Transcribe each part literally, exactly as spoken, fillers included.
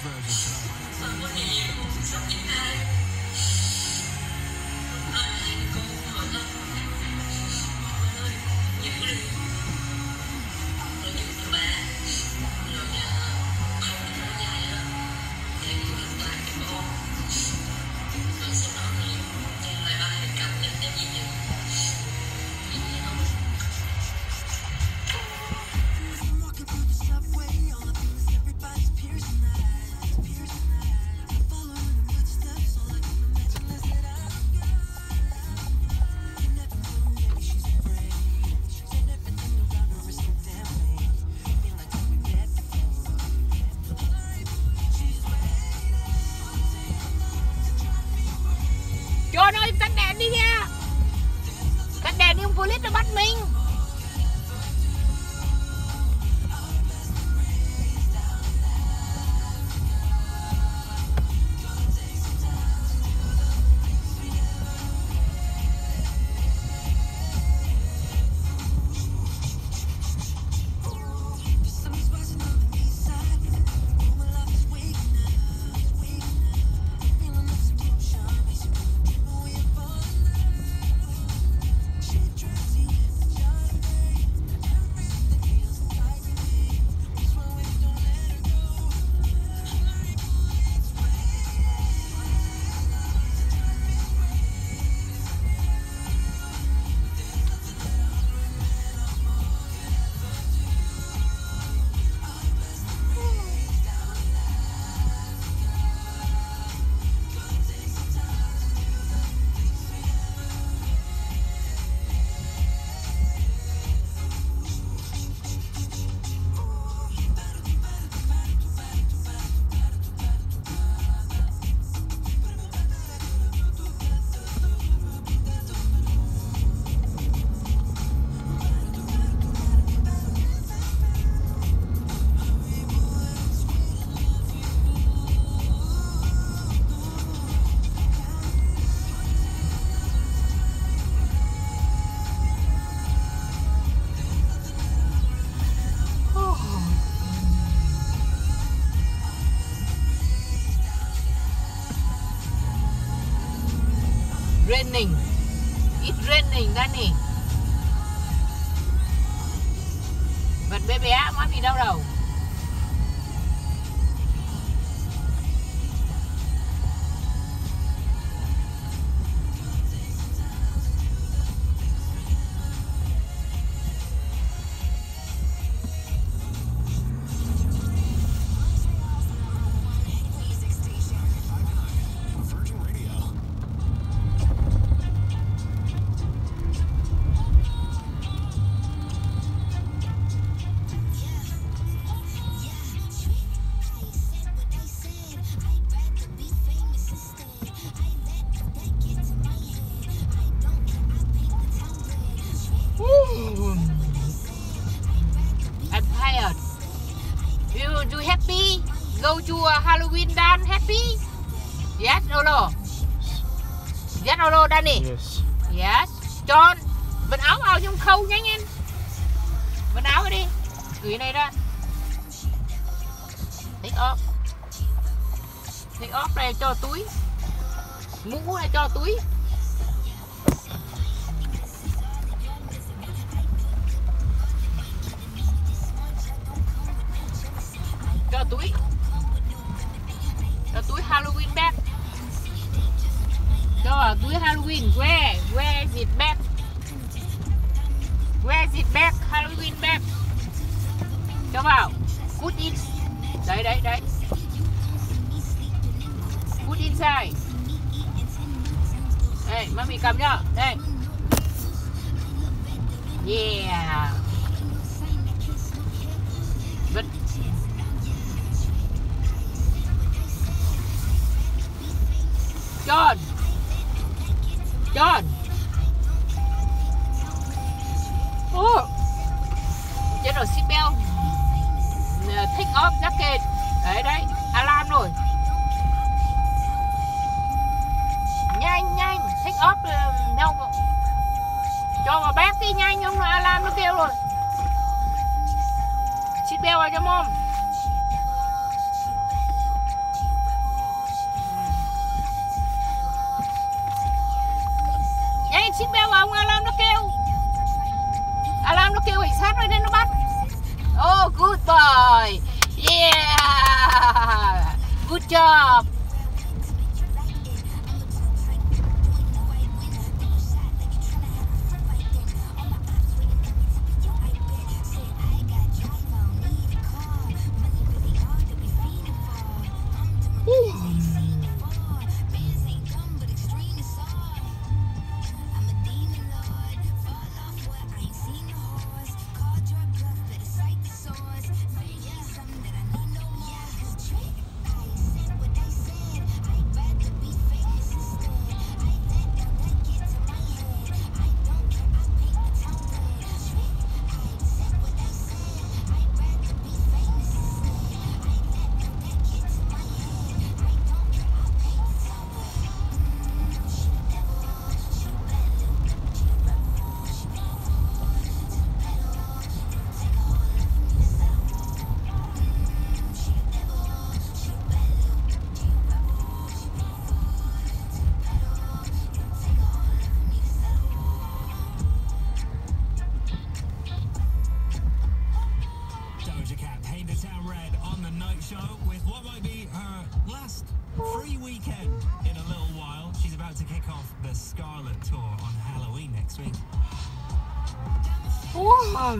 John ơi, tắt đèn đi nha. Tắt đèn đi, ông police nó bắt mình. Raining. It's raining, Danny. Vật bé bé mất đi đâu đâu. I'm tired. You do happy? Go to a Halloween dance happy? Yes or no? Yes or no, Danny? Yes. Yes. John, vận áo vào trong khâu nhanh lên. Vận áo vào đi. Gửi này ra. Take off. Take off này cho túi. Mũ này cho túi. Cho túi. Cho túi Halloween bag. Cho vào túi Halloween. Where? Where is it bag? Where is it bag? Halloween bag. Cho vào. Put in. Đấy đấy đấy. Put inside. Đây, mami cầm nhá. Đây. Yeah. Vẫn. John. John. Oh. Chết rồi, seatbelt. Take off jacket. Đấy đấy, alarm rồi. Nhanh nhanh, take off đâu. Cho vào bác đi nhanh, không là alarm nó kêu rồi. Seatbelt vào cho mom. job. show with what might be her last free weekend in a little while. She's about to kick off the Scarlet Tour on Halloween next week. Wow.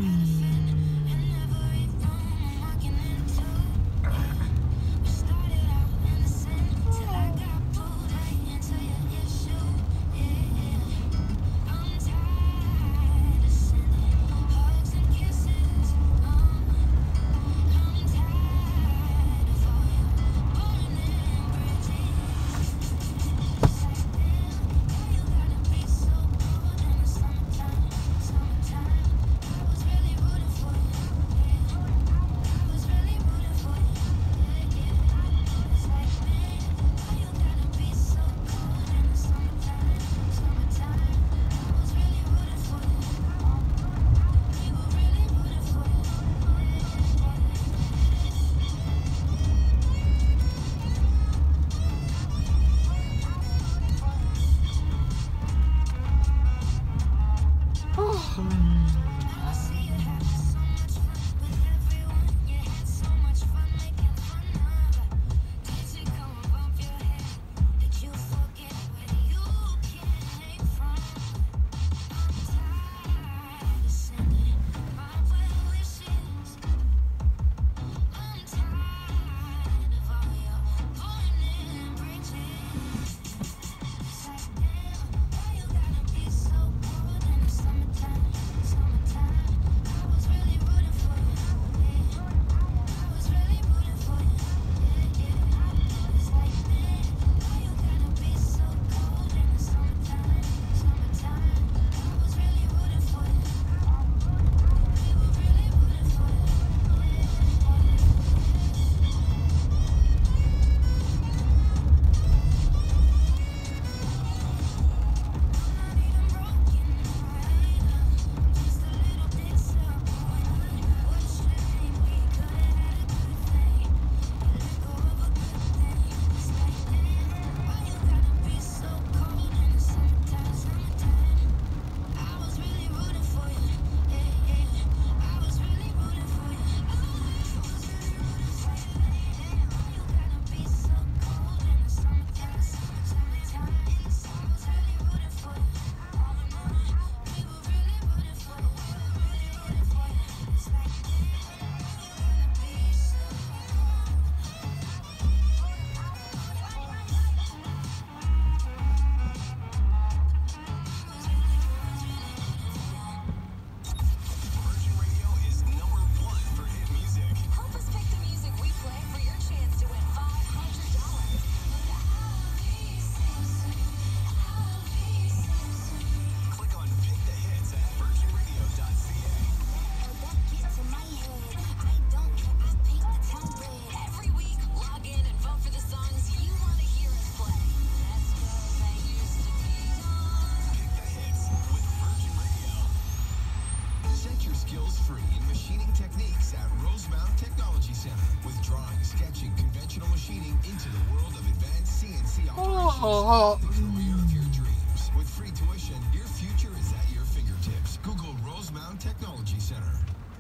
Oh. Your dreams. With free tuition, your future is at your fingertips. Google Rosemount Technology Center.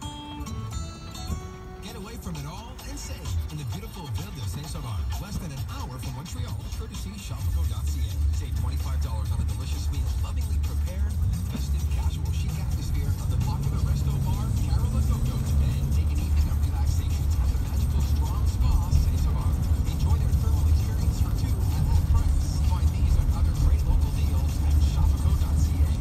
Get away from it all and save in the beautiful Ville de Saint-Sauveur, less than an courtesy shopago dot c a. Save twenty-five dollars on a delicious meal, lovingly prepared with the festive, casual, chic atmosphere of the popular resto bar, Carol and Go-Go. And take an evening of relaxation at the magical Strong Spa, Saint-Savant. Enjoy their thermal experience for two at half price. Find these and other great local deals at shopago dot c a.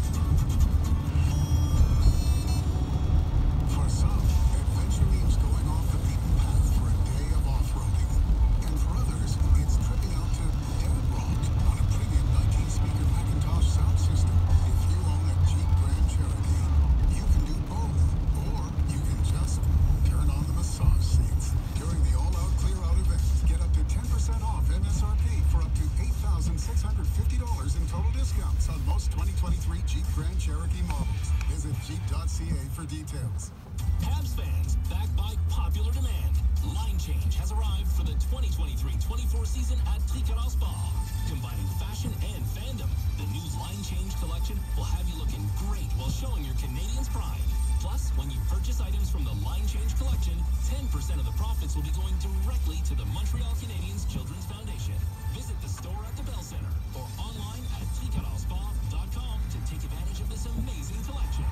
For some, adventure means going off the beaten path for a day of off-roading. And for others, it's tripping out to Dead Rock on a premium nineteen-speaker Macintosh sound system. If you own a Jeep Grand Cherokee, you can do both. Or you can just turn on the massage seats. During the all-out clear-out event, get up to ten percent off M S R P for up to eight thousand six hundred fifty dollars in total discounts on most twenty twenty-three Jeep Grand Cherokee models. Visit jeep dot c a for details. Habs fans, backed by popular demand, Line Change has arrived for the twenty twenty-three twenty-four season at Tricolore Spa. Combining fashion and fandom, the new Line Change collection will have you looking great while showing your Canadians' pride. Plus, when you purchase items from the Line Change collection, ten percent of the profits will be going directly to the Montreal Canadiens Children's Foundation. Visit the store at the Bell Center or online at tricolore spa dot com to take advantage of this amazing collection.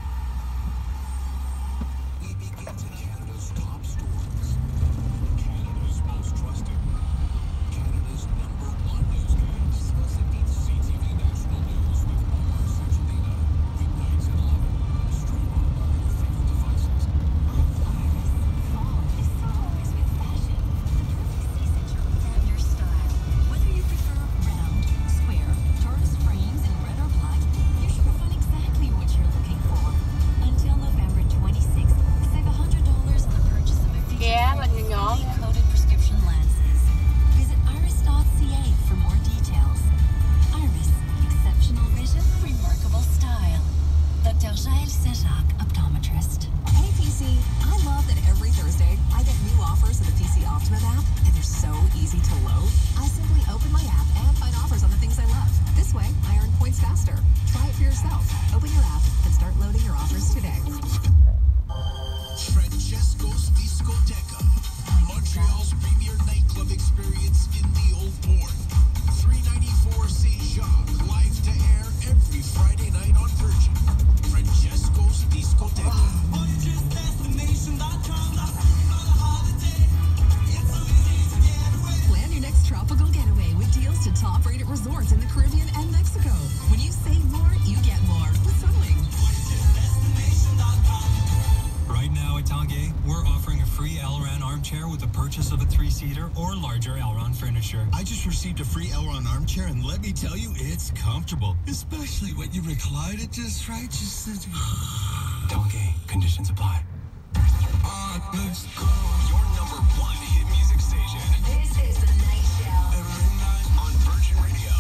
We begin to Canada's top stories. Canada's most trusted. Canada's number one newscast. Exclusive C T V National News with Omar Sachalina. Weeknights at eleven. Stream on all your favorite devices. Fall is synonymous with fashion. The perfect season to revamp your style. Whether you prefer round, square, tortoise frames in red or black, you're sure to find exactly what you're looking for. Until November twenty-sixth, save one hundred dollars on the purchase of a Ghé mà nhỏ nhỏ feature coated prescription lenses. Visit iris dot c a for more details. Iris, exceptional vision, remarkable style. Doctor Jaël Saint-Jacques, optometrist. Hey P C, I love that every Thursday I get new offers in the P C Optimum app, and they're so easy to load. I simply open my app and find offers on the things I love. This way, I earn points faster. Try it for yourself. Open your app and start loading your offers today. Francesco's Discoteca, Montreal's premier nightclub experience in the Old Port. three ninety-four Saint Jacques, live to air every Friday night on Virgin. Francesco's Discoteca. Plan your next tropical getaway with deals to top-rated resorts in the Caribbean and Mexico. When you save more, you get more with Sunwing. Right now at Tanguay, we're offering a free Elron armchair with the purchase of a three-seater or larger Elron furniture. I just received a free Elron armchair, and let me tell you, it's comfortable. Especially when you recline it just right. Just Tanguay, conditions apply. on, let's go. Your number one hit music station. This is the Night Show. Every night on Virgin Radio.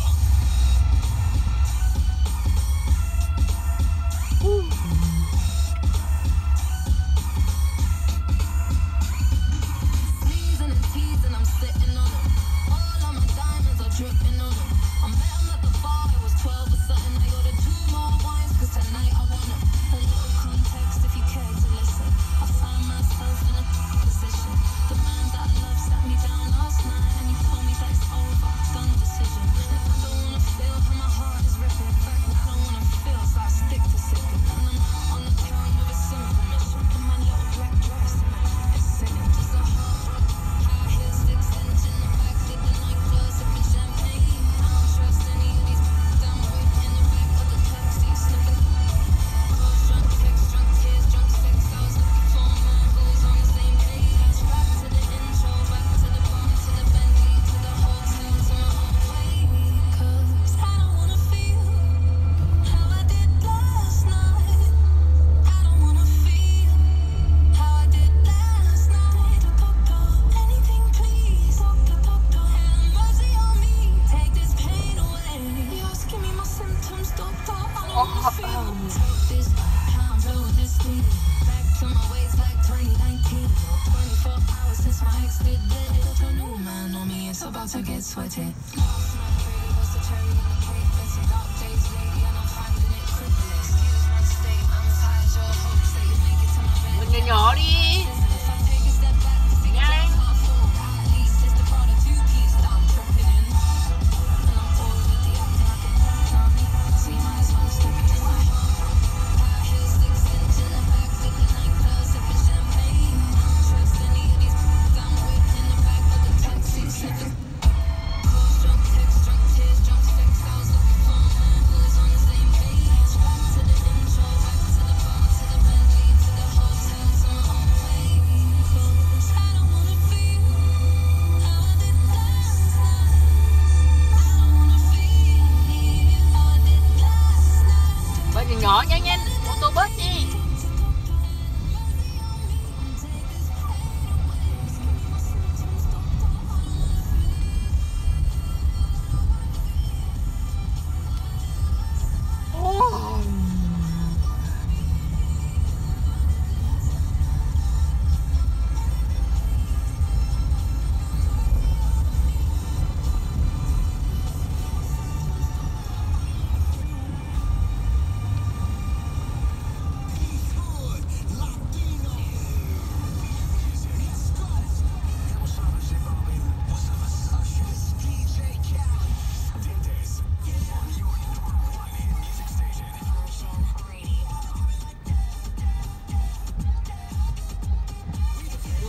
Sneezing and teasing, I'm sitting on them. All of my diamonds are dripping on them. I met him at the bar, it was twelve or something. I ordered two more wines, cause tonight I want 'em. A little context if you care to listen. I find myself in a position. The man that I love sat me down last night and he told me that it's over, done decision. And I don't wanna feel how my heart is ripping. I don't wanna feel, so I stick to sipping. And I'm out on the town with a simple mission. In my little black dress, it's singing. Just a heartbroken high heel sticks engine. The back of the nightclub sipping champagne. I don't trust any of these down with in the back of the taxi sniffing. Calls, drunk texts, drunk tears, drunk sex. I was looking for a man who was on the same page. Back to the intro, back to the bar, to the Bentley, to the hotel, to my own way. 'Cause I don't wanna feel how I did last night. I don't wanna feel how I did last night. Anything, please. Have mercy on me. Take this pain away. You're asking me my symptoms, doctor. I don't wanna feel. Take this pound over this thing. Back to my ways like twenty nineteen. twenty-four hours since my ex did it. The new man on me, it's about to get sweaty. Last night really was the cherry on the cake. Been some dark days lately and I'm finding it crippling. Excuse my state, I'm tired. Your hopes that you make it to my bed. Mình nhỏ nhỏ đi. If I take a step back to see Nhanh. just how I feel, at least it's the product two piece that I'm tripping in.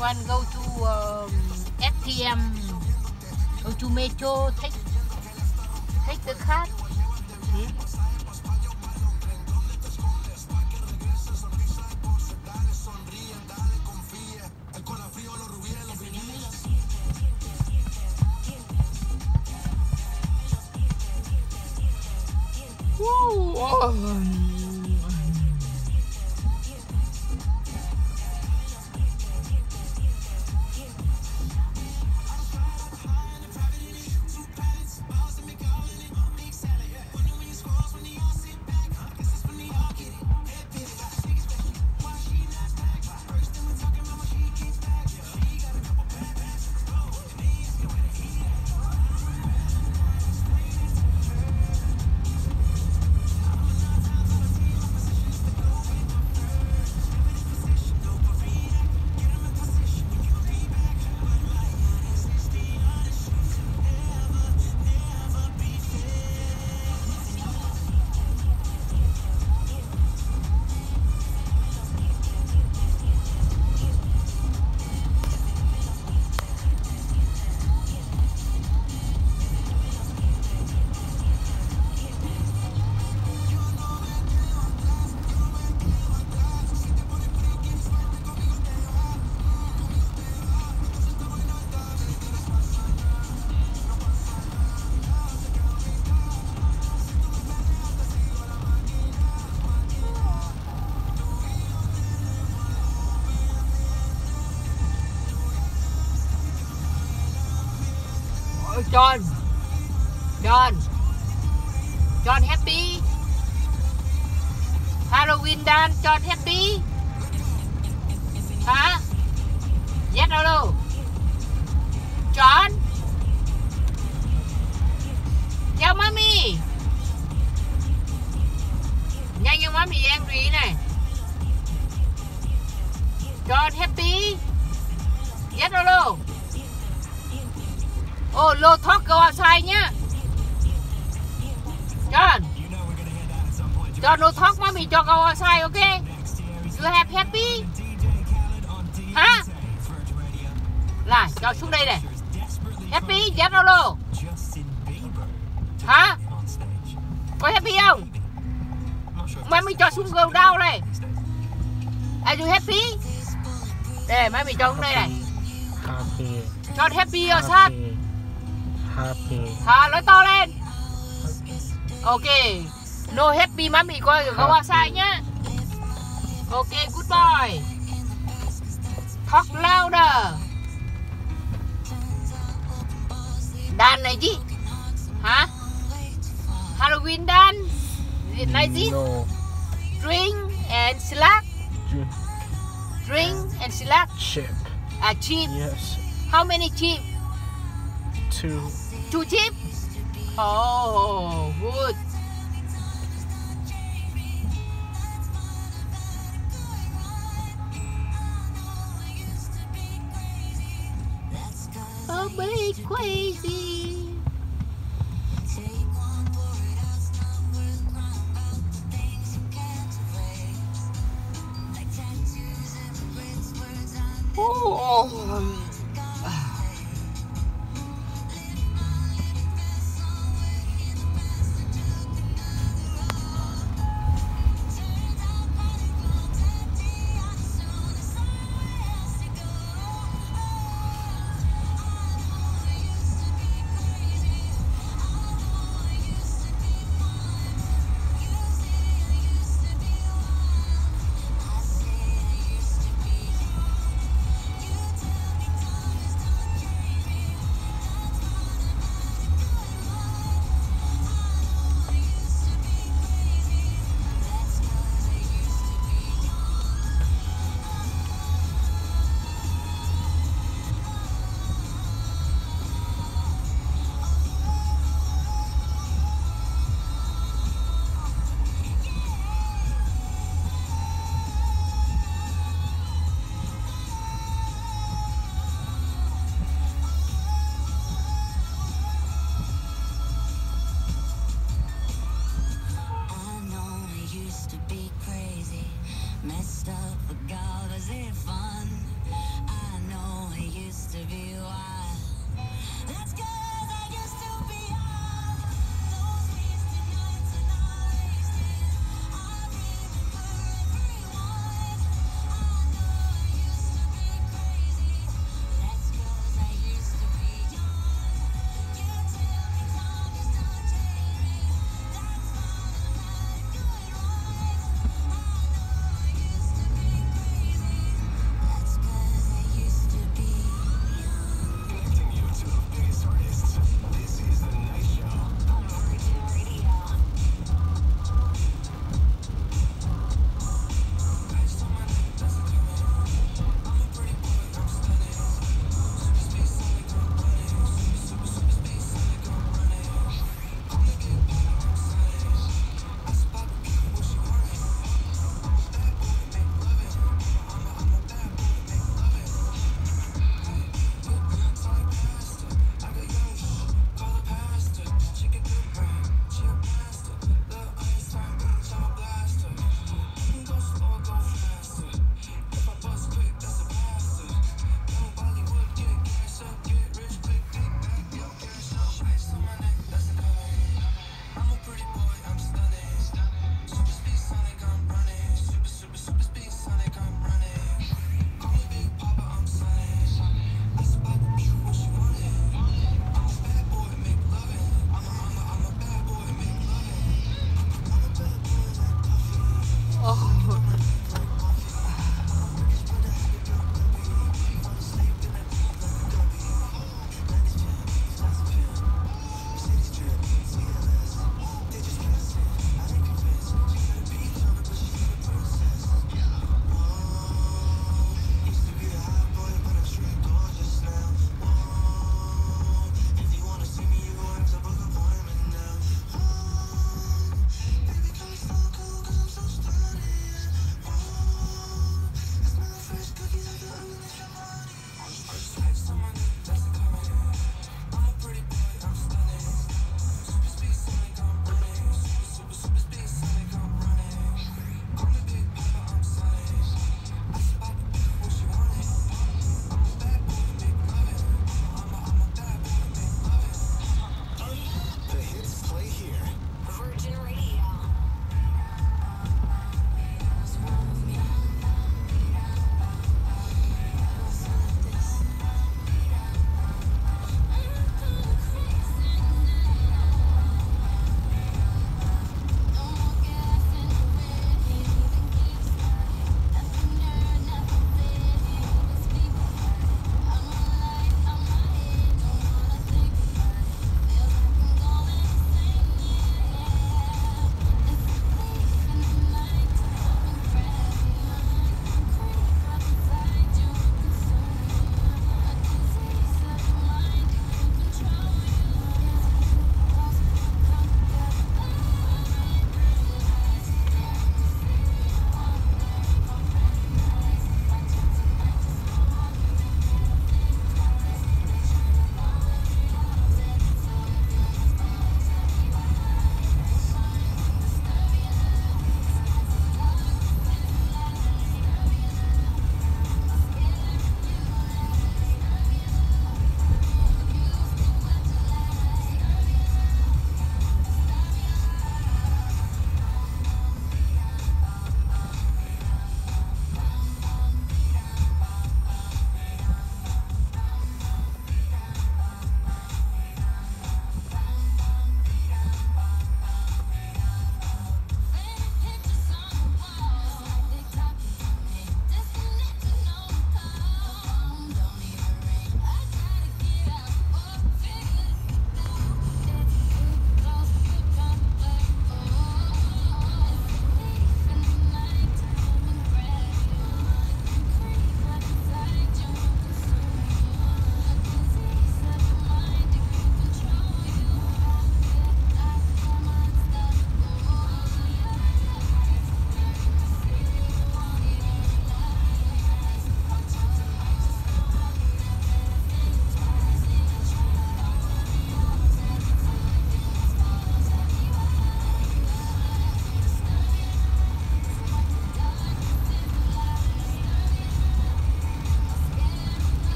want to go to um, A T M, go to metro, take take the card. Hmm? Woo! Oh. John, John, John happy. Halloween dance, John happy. Hả? Yes or no? John, tell mommy. Nhanh cho mommy em gì này. John happy. Yes or no? Oh, low talk, go outside nhá. John, John, no talk, mommy, John, go outside, okay? You have happy? Hả? Lại, cho xuống đây này. Happy, yes or no? Hả? Có happy không? Mommy cho xuống go down này. Are you happy? Đây, mommy cho xuống đây này. Happy. John happy or sad? Happy. Hả? Nói to lên. Ok. No happy mommy coi go outside nhá. Ok, good boy. Talk louder. Đàn này gì? Hả? Halloween dance? Like this? No. Drink and slack. Drink and slack. Chip. A chip. Yes. How many chip? Two. Two chip? Oh, good. Oh, be crazy. Oh.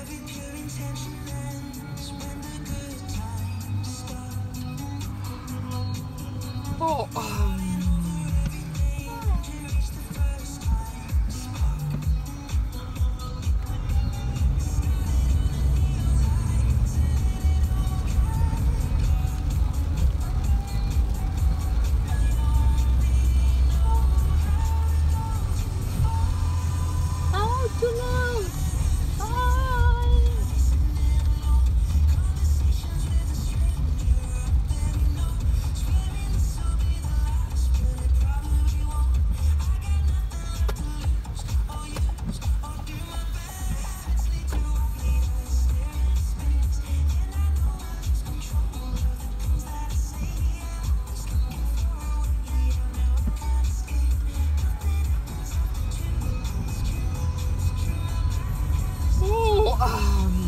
Oh, um. How to know? Bye. Oh, um.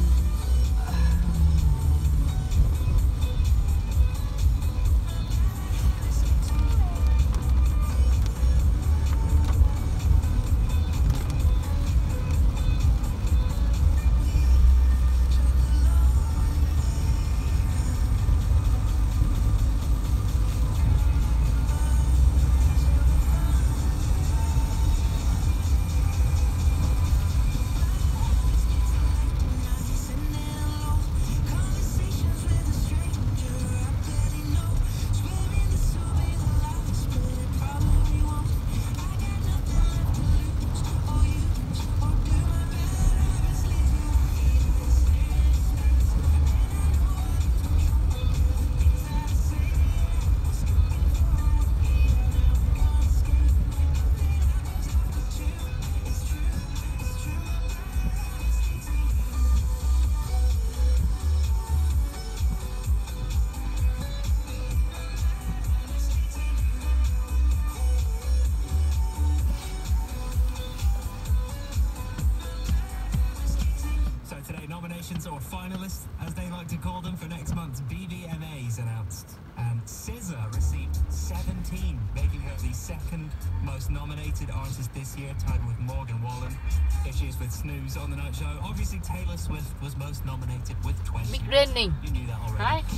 So today, nominations or finalists, as they like to call them, for next month's B V M As announced. And S Z A received seventeen, making her the second most nominated artist this year, tied with Morgan Wallen. Issues with Snooze on the Night Show. Obviously, Taylor Swift was most nominated with twenty. Big raining, You knew that already. right?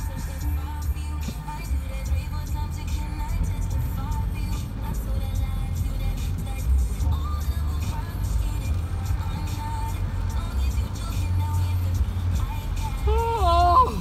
Oh.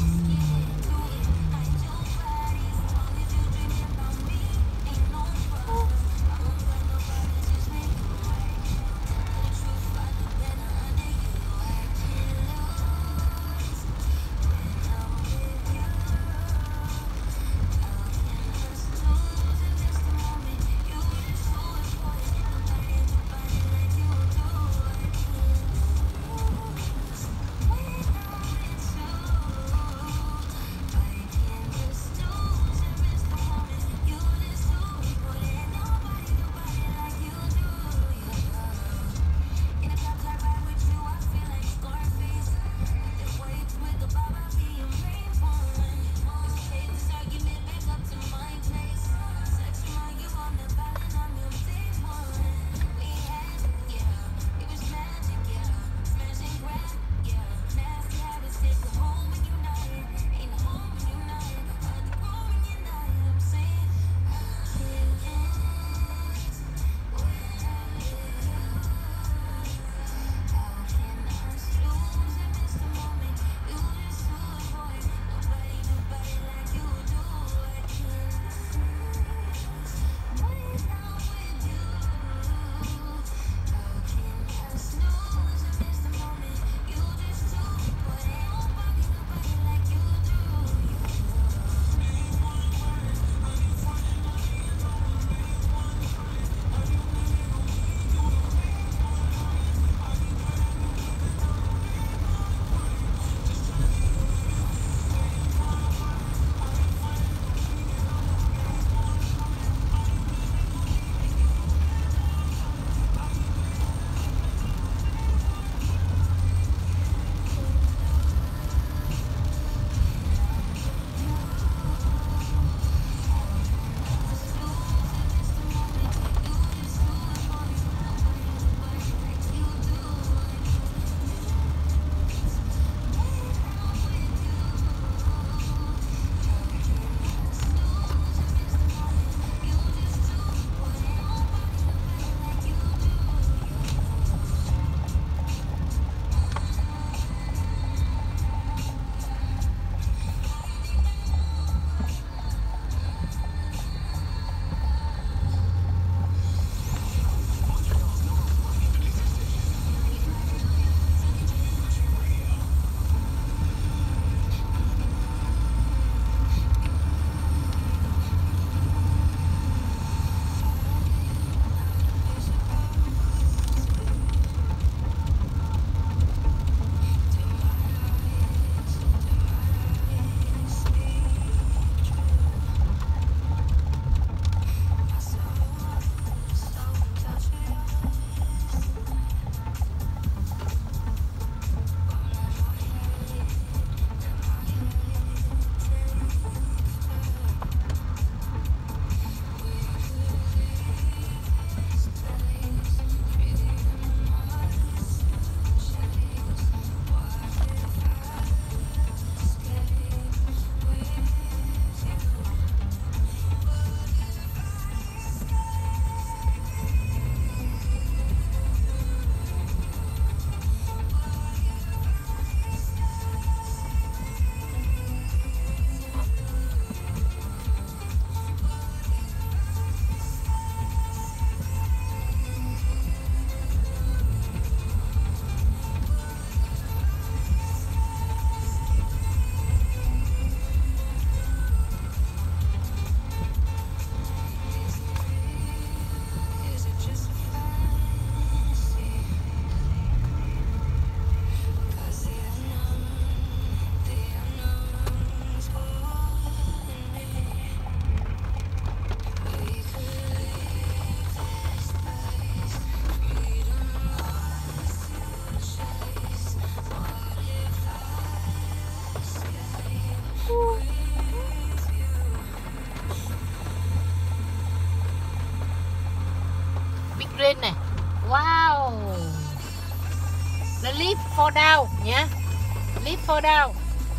Leave for down nhé. Leave for down.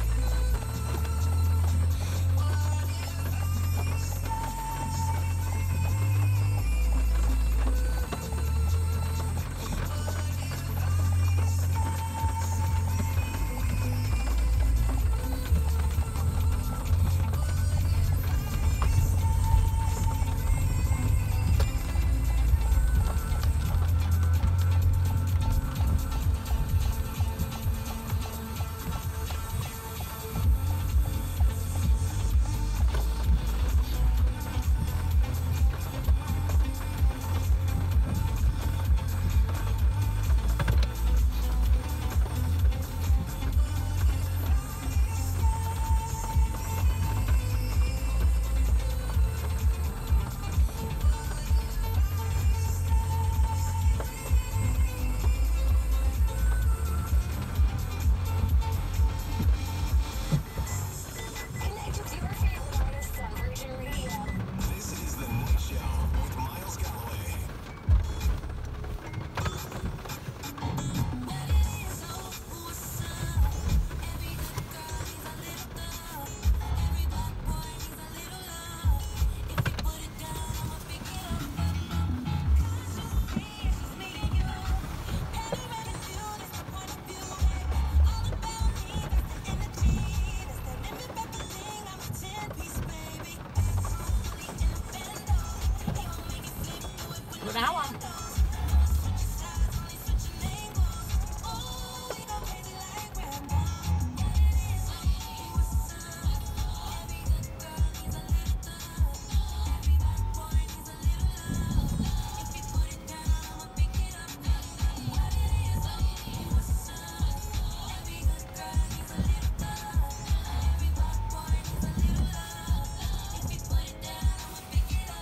Áo không?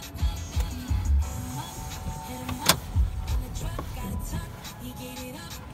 He gave it up.